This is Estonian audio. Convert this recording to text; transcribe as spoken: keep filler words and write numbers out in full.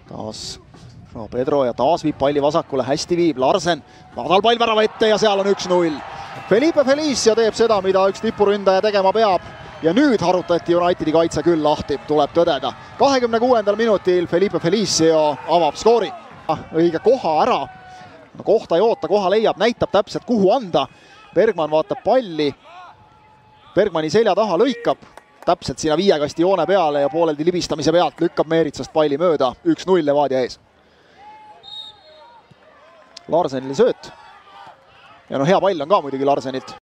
taas Pedro ja taas viib palli vasakule, hästi viib Larsen, madal pall värava ette ja seal on üks null. Felipe Felicio teeb seda, mida üks tipuründaja tegema peab ja nüüd harutati Unitedi kaitse küll lahti, tuleb tõdeda. kahekümne kuuendal minutil Felipe Felicio avab skoori. Õige koha ära, no, kohta ei oota, koha leiab, näitab täpselt kuhu anda. Bergman vaatab palli, Bergmani selja taha lõikab, täpselt sinna viiekasti joone peale ja pooleldi libistamise pealt lükkab Meeritsast palli mööda, üks null Levadia ees. Larsenile sööt. Ja no hea pall on ka muidugi Larsenilt.